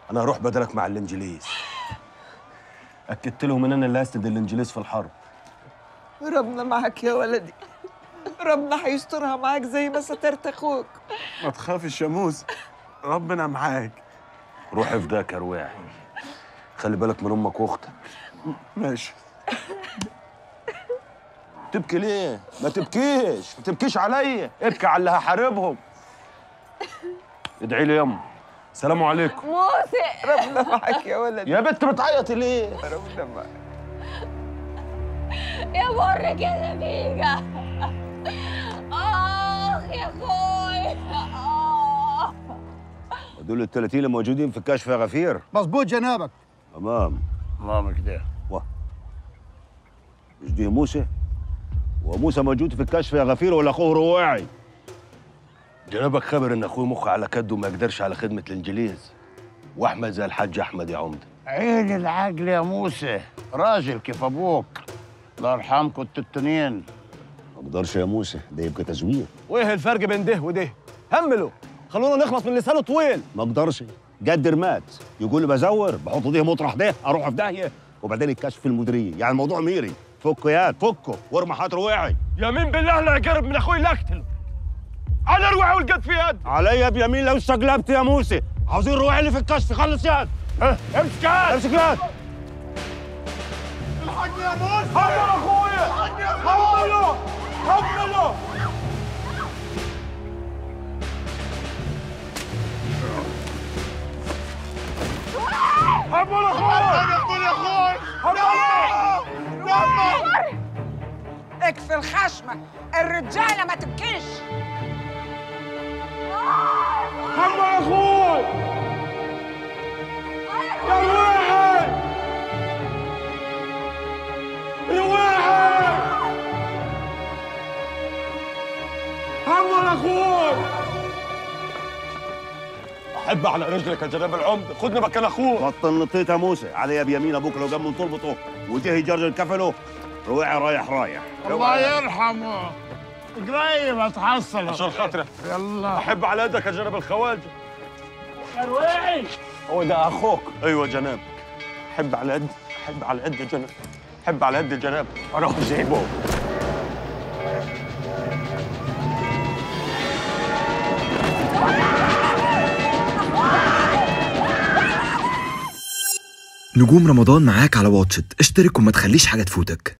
انا هروح بدلك مع الانجليز. اكدت لهم ان انا اللي هسند الانجليز في الحرب. ربنا معك يا ولدي، ربنا هيسترها معاك زي ما سترت اخوك. ما تخافش يا موسى، ربنا معاك. روح افداك يا رواعي، خلي بالك من امك واختك. ماشي. تبكي ليه؟ ما تبكيش عليا، ابكي على اللي هحاربهم. ادعي لي يما. سلام عليكم. موسى ربنا معك يا ولدي. يا بنت بتعيطي ليه؟ ربنا معك يا مرك يا نبيجة. يا اخوي. دول ال 30 اللي موجودين في الكشف يا غفير؟ مظبوط جنابك. تمام. تمام كده. مش دي موسى؟ وموسى موجود في الكشف يا غفير ولا اخوه رواعي؟ جنابك خبر ان اخوي مخه على كده وما يقدرش على خدمه الانجليز، واحمد زي الحاج احمد يا عمده. عين العقل يا موسى، راجل كيف ابوك، الله يرحمكم انتوا التنين. ما اقدرش يا موسى، ده يبقى تزوير. وايه الفرق بين ده وده؟ هملوا، خلونا نخلص من لسانه طويل. ما اقدرش، قدر مات، يقول لي بزور، بحط ده مطرح ده، اروح في داهيه، وبعدين الكشف في المديريه، يعني الموضوع ميري. فكوا ياد فكوا وارمى حات رواعي. يمين بالله لا يقرب من اخوي لا اقتله. على رواعي والقد في يد. عليا بيمين لو استقلبت يا موسى، عاوزين رواعي اللي في الكشف، خلص ياد. امسك ياد. امسك ياد. الحقني يا موسى. حمل اخويا. الحقني يا حمله حمله. حمل اخويا. حمل يا اخوي. اكفي الخشمة، الرجالة ما تبكيش. حمل اخوي. يا رواعي. رواعي. حمل اخوي. احب على رجلك يا جناب العمده، خدني مكان اخوك. بطل نطيت يا موسى، عليا بيمين ابوك لو قام من طلبته وجه يجرجر كفله، رواعي رايح. الله يرحمه، قريب اتحصل عشان خاطرك يلا. احب على يدك يا جناب الخواجه. يا رواعي، هو ده اخوك؟ ايوه جناب. حب على قد يا جناب، حب على قد يا جناب. اروح اجيبه. نجوم رمضان معاك على واتشت، اشترك وما تخليش حاجة تفوتك.